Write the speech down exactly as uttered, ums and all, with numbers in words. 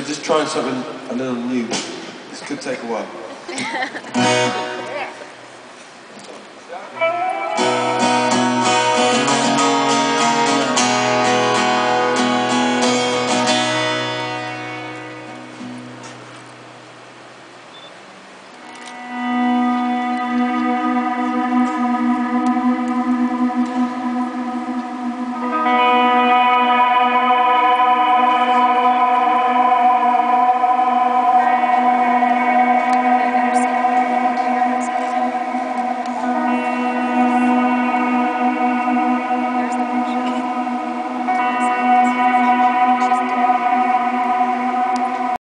we're just trying something a little new. This could take a while.